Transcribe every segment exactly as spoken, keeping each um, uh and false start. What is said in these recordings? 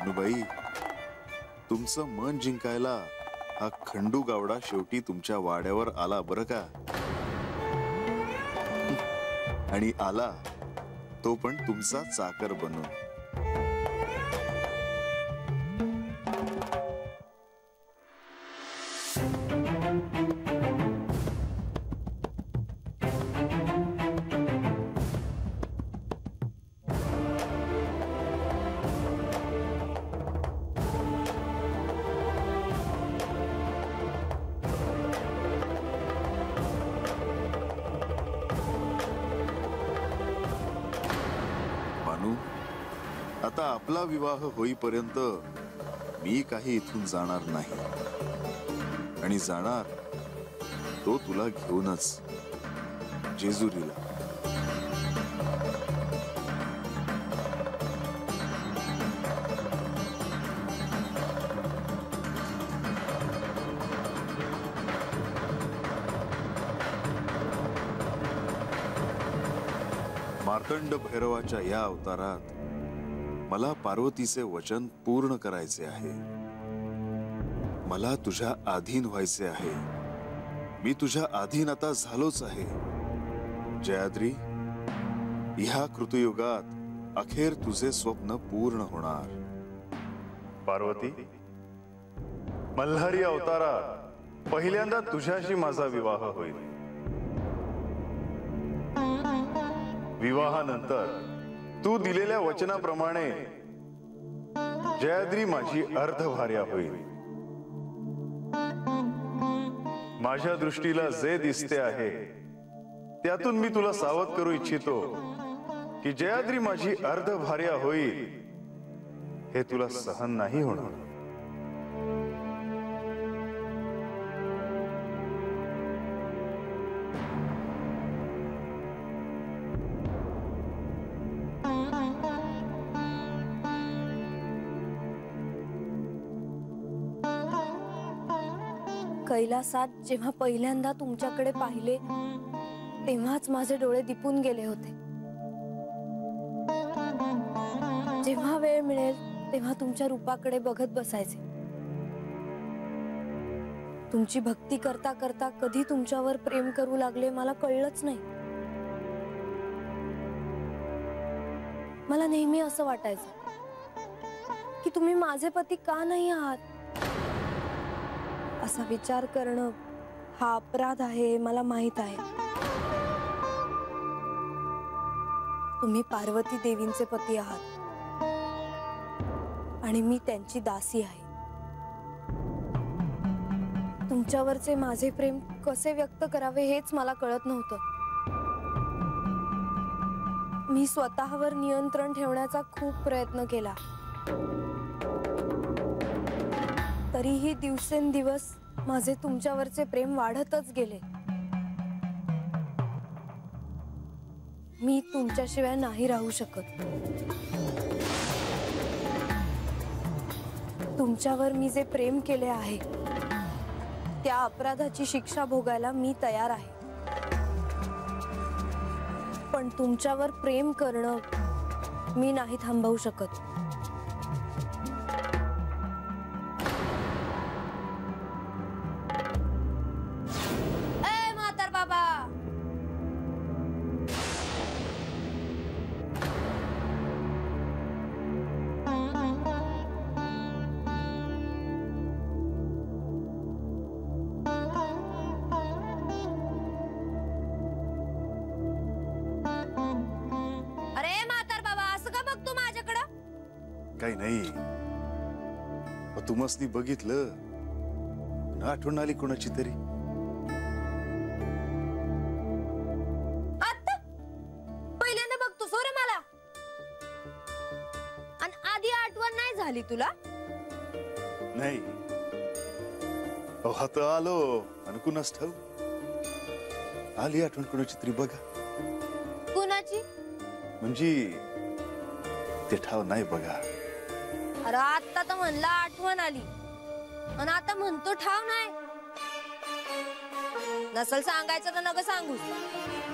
भानुबाई, तुमचं मन जिंकायला हा खंडू गावडा शेवटी तुमच्या वाड्यावर आला बरं का. आणि आला तो पण तुमचा चाकर बनून. आता आपला विवाह होईपर्यंत मी काही इथून जाणार नाही. आणि जाणार तो तुला घेऊनच जेजुरीला. मार्तंड भैरवाच्या या अवतारात मला पार्वतीचे वचन पूर्ण करायचे आहे. मला तुझ्या अधीन व्हायचे आहे. मी तुझ्या अधीन आता झालोच आहे. जयाद्री, ह्या कृतयुगात अखेर तुझे स्वप्न पूर्ण होणार. पार्वती, मल्हारी अवतारात पहिल्यांदा तुझ्याशी माझा विवाह होईल. विवाहानंतर तू दिलेल्या वचनाप्रमाणे जयाद्री माझी अर्धभार्या होईल. माझ्या दृष्टीला जे दिसते आहे त्यातून मी तुला सावध करू इच्छितो की जयाद्री माझी अर्धभार्या होईल हे तुला सहन नाही होणार. कैलासात जेव्हा पहिल्यांदा तुमच्याकडे पाहिले तेव्हाच माझे डोळे दिपून गेले होते. जेव्हा वेळ मिळेल तेव्हा तुमच्या रूपाकडे बघत बसायचे. तुमची भक्ती करता करता कधी तुमच्यावर प्रेम करू लागले मला कळलंच नाही. मला नेहमी असं वाटायचं की तुम्ही माझे पती का नाही आहात. असा विचार करणं हा अपराध आहे मला माहित आहे. तुम्ही पार्वती देवींचे पती आहात आणि मी त्यांची दासी आहे. तुमच्यावरचे माझे प्रेम कसे व्यक्त करावे हेच मला कळत नव्हतं. मी स्वतःवर नियंत्रण ठेवण्याचा खूप प्रयत्न केला. तरीही दिवसेंदिवस माझे तुमच्यावरचे प्रेम वाढतच गेले. मी तुमच्याशिवाय नाही राहू शकत. तुमच्यावर मी जे प्रेम केले आहे त्या अपराधाची शिक्षा भोगायला मी तयार आहे. पण तुमच्यावर प्रेम करणं मी नाही थांबवू शकत. काही नाही, तुम्हाला बघितलं आठवण आली कोणाची तरी. आता पहिल्यांदा बघतो सोरे मला. आणि आधी आठवण नाही झाली तुला? नाही, आता आलो आणि कुणास ठाऊ आली आठवण कोणाची तरी. बघा कुणाची म्हणजे ते ठाव नाही बघा. अरे आता तर म्हणला आठवण आली आणि आता म्हणतो ठाव नाही. नसल सांगायचं तर नका सांगू.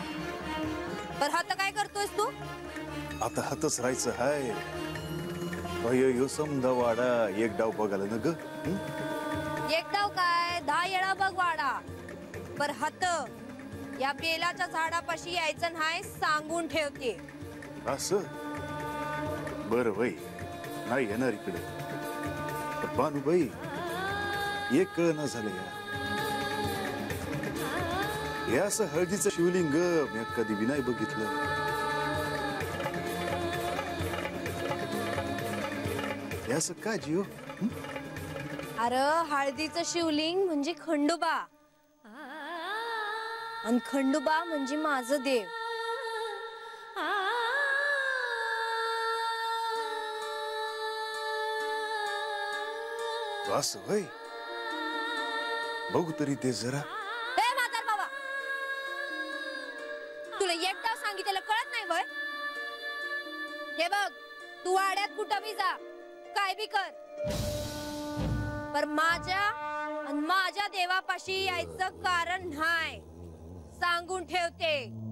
तर हात काय करतोयस तू? आता हातच राहायचं हाय. अयो यो समजा वाडा एक डाव बघायला ना ग हं? एक डाव काय दहा येळा बघ वाडा पर हत या बेलाच्या झाडापाशी यायचं नाही सांगून ठेवते. असं बर बाई नाही येणार इकडे. पण भानुबाई एक कळ ना झालं या हे असं हळदीचं शिवलिंग मी कधी बी नाही बघितलं. हे असं का जीव? अरे हळदीचं शिवलिंग म्हणजे खंडोबा आणि खंडोबा म्हणजे माझं देव. असं होय बघू तरी ते जरा. ए म्हातार बाबा तुला एकदा सांगितलेलं कळत नाही वय? हे बघ तू वाड्यात कुठं बी जा काय बी कर पर माझ्या आणि माझ्या देवापाशी यायचं कारण नाही सांगून ठेवते.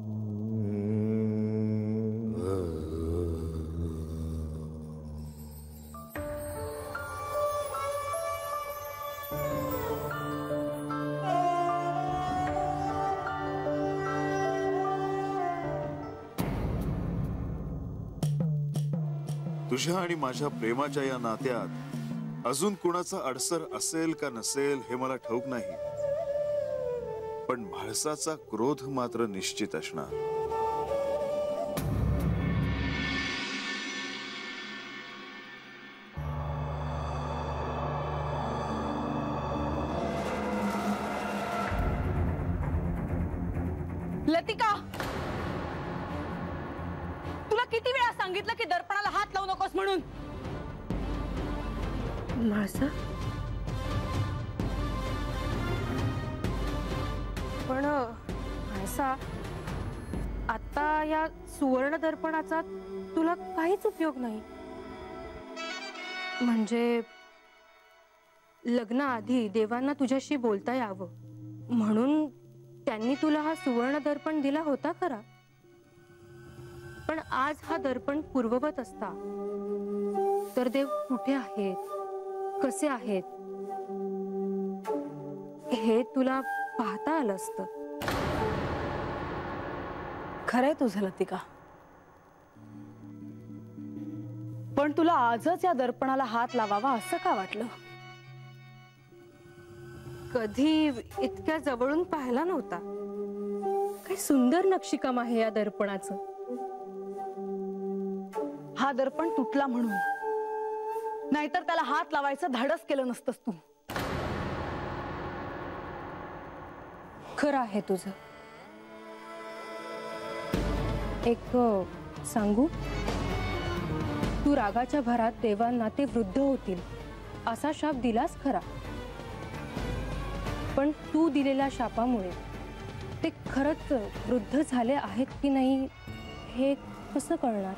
तुझ्या आणि माझ्या प्रेमाच्या या नात्यात अजून कुणाचा अडसर असेल का नसेल हे मला ठाऊक नाही, पण म्हाळसाचा क्रोध मात्र निश्चित असणार. लतिका, तुला किती वेळा सांगितलं की दर्पणाला हात लावू नकोस म्हणून? म्हाळसा पण म्हाळसा आता या सुवर्ण दर्पणाचा तुला काहीच उपयोग नाही. म्हणजे लग्नाआधी देवांना तुझ्याशी बोलता यावं म्हणून त्यांनी तुला हा सुवर्ण दर्पण दिला होता खरा, पण आज हा दर्पण पूर्ववत असता तर देव कुठे आहेत कसे आहेत हे तुला पाहता आलं असतं. खरंय तुझं लतिका, पण तुला आजच या दर्पणाला हात लावावा असं का वाटलं? कधी इतक्या जवळून पाहिला नव्हता. काय सुंदर नक्षीकाम आहे या दर्पणाचं. हा दर्पण तुटला म्हणून, नाहीतर त्याला हात लावायचं धाडस केलं नसतंस तू. खरं आहे तुझं. एक सांगू, तू रागाच्या भरात देवांना ते वृद्ध होतील असा शाप दिलास खरा, पण तू दिलेल्या शापामुळे ते खरंच वृद्ध झाले आहेत की नाही हे कसं कळणार?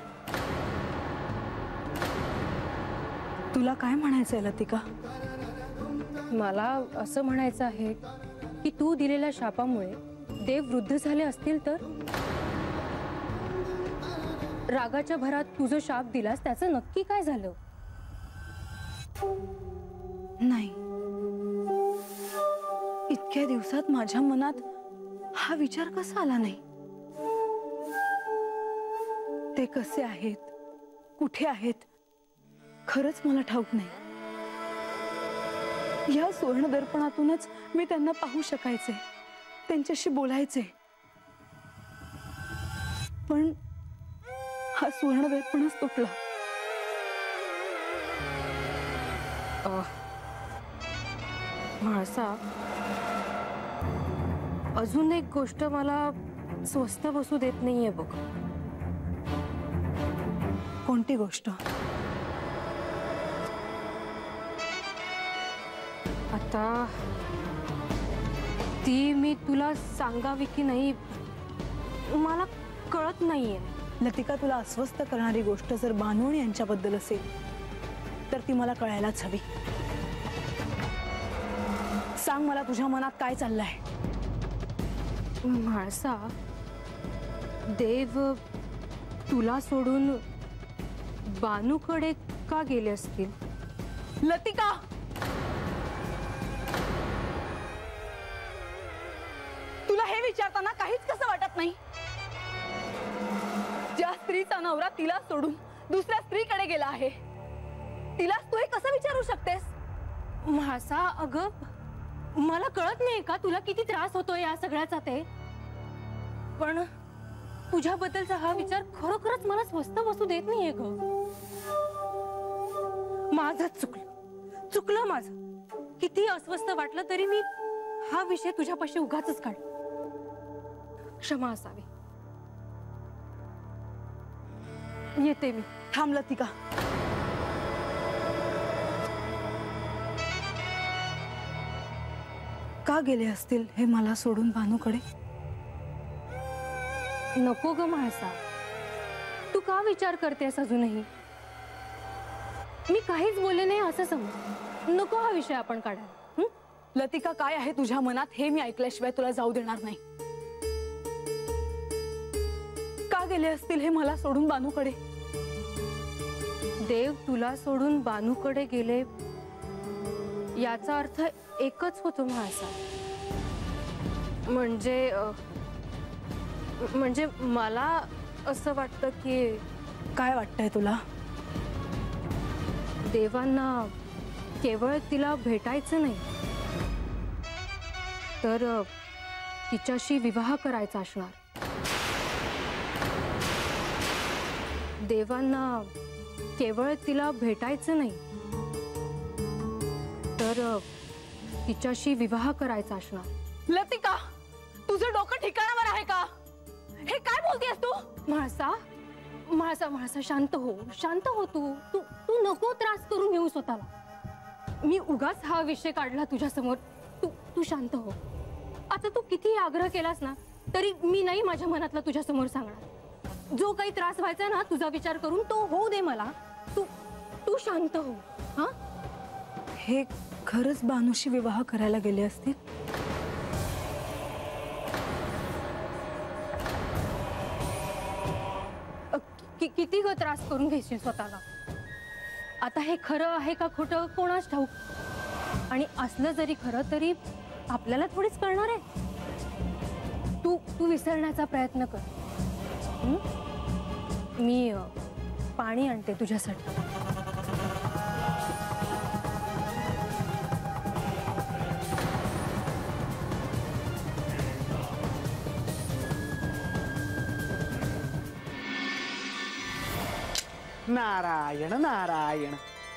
तुला काय म्हणायचंय लतिका? मला असं म्हणायचं आहे की तू दिलेल्या शापामुळे देव वृद्ध झाले असतील तर रागाच्या भरात तुझं शाप दिलास त्याचं नक्की काय झालं? नाही, इतक्या दिवसात माझ्या मनात हा विचार कसा आला नाही? ते कसे आहेत, कुठे आहेत, खरंच मला ठाऊक नाही. या सुवर्ण दर्पणातूनच मी त्यांना पाहू शकायचे, त्यांच्याशी बोलायचे, पण हा सुवर्ण दर्पणच तुटला. म्हाळसा, अजून एक गोष्ट मला स्वस्थ बसू देत नाहीये बघ. कोणती गोष्ट? आता ती मी तुला सांगावी की नाही मला कळत नाहीये. लतिका, तुला अस्वस्थ करणारी गोष्ट जर बानू यांच्याबद्दल असेल तर ती मला कळायलाच हवी. सांग मला, तुझ्या मनात काय चाललंय? म्हाळसा, देव तुला सोडून बानूकडे का गेले असतील? लतिका, तुला हे विचारताना काहीच कसं वाटत नाही? ज्या स्त्रीचा नवरा तिला सोडून दुसऱ्या स्त्रीकडे गेला आहे, तिलाच तू हे कसं विचारू शकतेस? म्हासा, अगं मला कळत नाही का तुला किती त्रास होतोय या सगळ्याचा ते? पण तुझ्याबद्दलचा हा विचार खरोखरच मला स्वस्त बसू देत नाहीये ग. माझंच चुकलं चुकलं माझं. किती अस्वस्थ वाटलं तरी मी हा विषय तुझ्यापाशी उगाचच काढ. क्षमा असावी. येते मी. थांब लतिका. का गेले असतील हे मला सोडून भानूकडे? नको ग म्हाळसा, तू का विचार करतेस अजूनही? मी काहीच बोलले नाही असं समज. नको हा विषय आपण काढायला. लतिका, काय आहे तुझ्या मनात हे मी ऐकल्याशिवाय तुला जाऊ देणार नाही. का गेले असतील हे मला सोडून बानूकडे? देव तुला सोडून बानूकडे गेले याचा अर्थ एकच होतो म्हाळसा. म्हणजे म्हणजे मला असं वाटतं की. काय वाटतंय तुला? देवांना केवळ तिला भेटायचं नाही तर तिच्याशी विवाह करायचा असणार. देवांना केवळ तिला भेटायचं नाही तर तिच्याशी विवाह करायचा असणार. लतिका, तुझं डोकं ठिकाणावर आहे का? हे काय बोलतेस तू? म्हाळसा म्हाळसा म्हाळसा शांत हो, शांत हो. तू तू तू नको त्रास करून घेऊ स्वतःला. मी उगाच हा विषय काढला तुझ्या समोर. तू तू शांत हो. आता तू किती आग्रह केलास ना तरी मी नाही माझ्या मनातला तुझ्या समोर सांगणार. जो काही त्रास व्हायचा ना तुझा विचार करून तो होऊ दे मला. तू तू शांत हो. हा, हे खरंच बानूशी विवाह करायला गेले असतील? कि, किती ग त्रास करून घ्यायची स्वतःला. आता हे खरं आहे का खोटं कोणाच ठाऊक. आणि असलं जरी खरं तरी आपल्याला थोडीच कळणार आहे. तू तू विसरण्याचा प्रयत्न कर. हुँ? मी पाणी आणते तुझ्यासाठी. नारायण नारायण.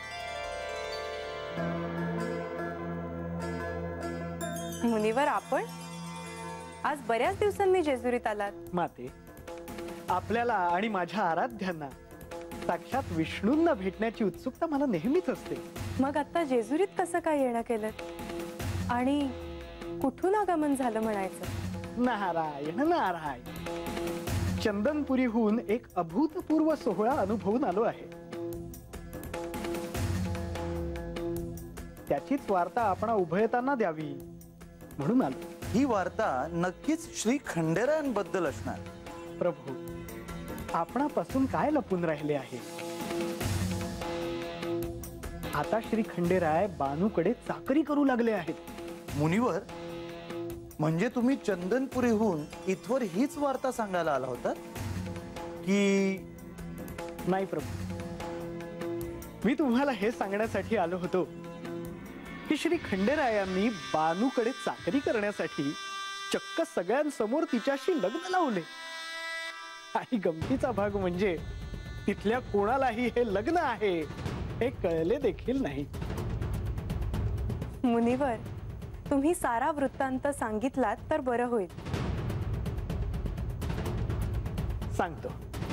मुनिवर, आपण आज बऱ्याच दिवसांनी जेजुरीत आलात. माते, आपल्याला आणि माझ्या आराध्यांना साक्षात विष्णूंना भेटण्याची उत्सुकता मला नेहमीच असते. मग आता जेजुरीत कसं काय येणं केलं आणि कुठून आगमन झालं म्हणायचं? नारायण नारायण. चंदनपुरीहून एक अभूतपूर्व सोहळा अनुभवून आलो आहे. त्याचीच वार्ता आपण उभयतांना द्यावी म्हणून आलो. ही वार्ता नक्कीच श्री खंडेरायांबद्दल असणार. प्रभू, आपणापासून काय लपून राहिले आहे? आता श्री खंडेराय बानूकडे चाकरी करू लागले आहेत. मुनिवर, म्हणजे तुम्ही चंदनपुरीहून इथवर हीच वार्ता सांगायला आला होता की? नाही प्रभू, मी तुम्हाला हे सांगण्यासाठी आलो होतो की श्री खंडेरायांनी बानूकडे चाकरी करण्यासाठी चक्क सगळ्यांसमोर तिच्याशी लग्न लावले. आणि गमतीचा भाग म्हणजे तिथल्या कोणालाही हे लग्न आहे हे कळले देखील नाही. मुनिवर, तुम्ही सारा वृत्तांत सांगितलात तर बरं होईल. सांगतो.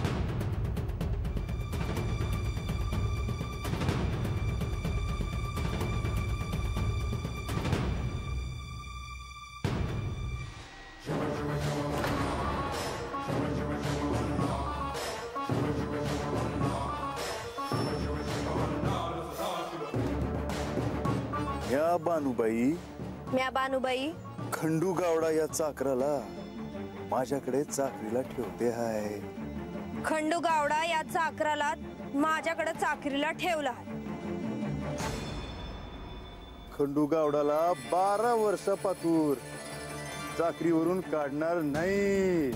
या बानूबाई, म्या बानूबाई, खंडू गावडा या चाकराला माझ्याकडे चाकरीला ठेवते हाय. खंडू गावडा या चाकराला माझ्याकडे चाकरीला ठेवला आहे. खंडू गावडाला बारा वर्ष पातूर चाकरीवरून काढणार नाही.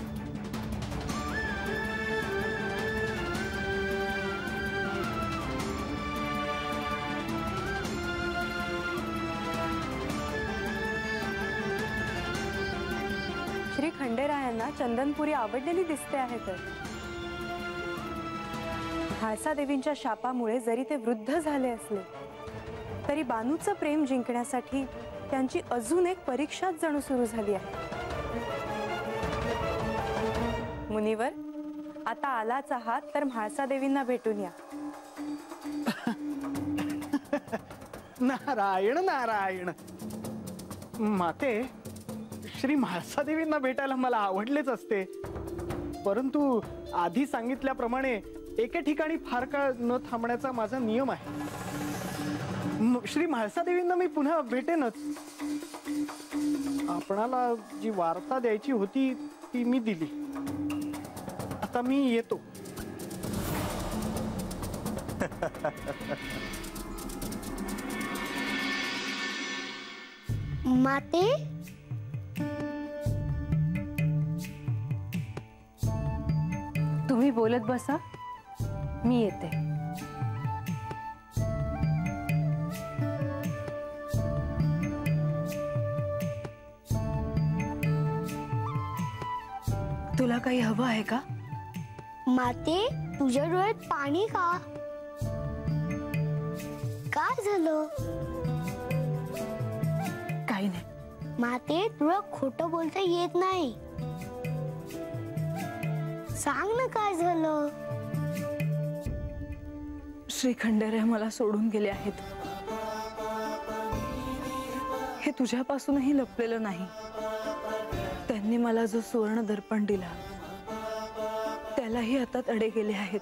श्री खंडेरायांना चंदनपुरी आवडलेली दिसते आहे. तर म्हाळसा देवींच्या शापामुळे जरी ते वृद्ध झाले असले तरी बानूचं प्रेम जिंकण्यासाठी त्यांची अजून एक परीक्षाच जणू सुरू झाली आहे. मुनिवर, आता आलाच आहात तर म्हाळसा देवींना भेटून या. नारायण नारायण. माते, श्री म्हाळसा देवींना भेटायला मला आवडलेच असते, परंतु आधी सांगितल्याप्रमाणे एके ठिकाणी फार काळ न थांबण्याचा माझा नियम आहे. श्री म्हाळसा देवींना मी पुन्हा भेटेनच. आपणाला जी वार्ता द्यायची होती ती मी दिली. आता मी येतो. माते, तुम्ही बोलत बसा, मी येते. तुला काही हवं आहे का? माते, तुझ्या डोळ्यात पाणी का? काय झालं? काही नाही. माते, तुला खोटं बोलता येत नाही. सांग ना काय झालं? श्री खंडेराय मला सोडून गेले आहेत. हे तुझ्यापासूनही लपलेलं नाही. त्यांनी मला जो सुवर्ण दर्पण दिला त्यालाही आता तडे गेले आहेत.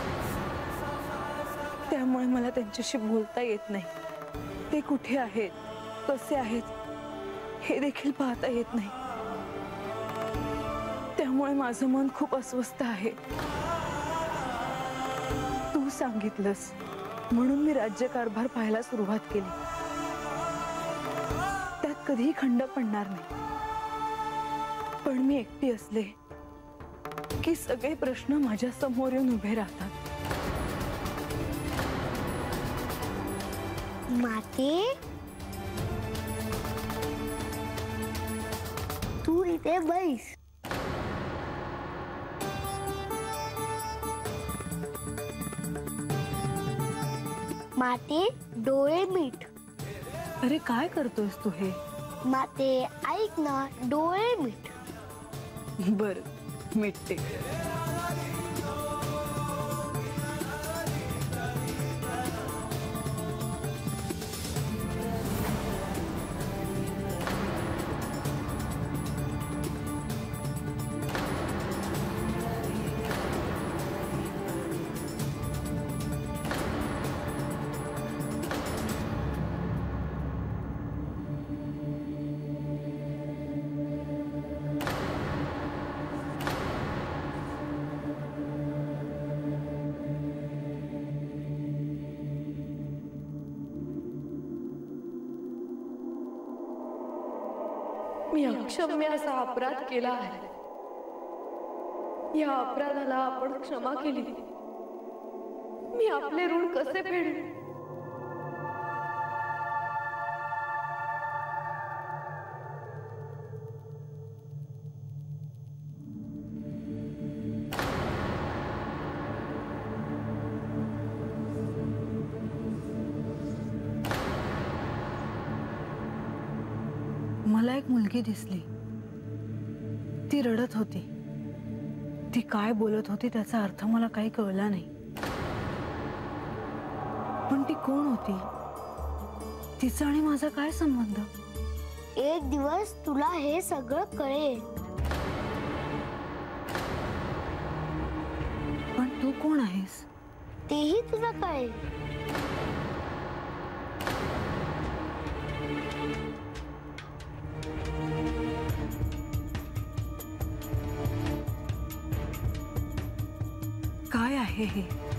त्यामुळे मला त्यांच्याशी बोलता येत नाही. ते कुठे आहेत, कसे आहेत हे देखील पाहता येत नाही. त्यामुळे माझं मन खूप अस्वस्थ आहे. तू सांगितलंस म्हणून मी राज्यकारभार पाहायला सुरुवात केली. त्यात कधीही खंड पडणार नाही. पण मी एकटी असले की सगळे प्रश्न माझ्या समोर येऊन उभे राहतात. माते, तू इथे बैस. माते, डोळे मीट. अरे काय करतोयस तू हे? माते, ऐक ना, डोळे मीट. बर, मिटते. मी अक्षम्य असा अपराध केला आहे. या अपराधाला आपण क्षमा केली. मी आपले ऋण कसे फेडू? मला एक मुलगी दिसली. ती रडत होती. ती काय बोलत होती त्याचा अर्थ मला काही कळला नाही. पण ती कोण होती? तिचा आणि माझा काय संबंध? एक दिवस तुला हे सगळं कळेल. पण तू कोण आहेस? तेही तुला कळेल. काय आहे हे?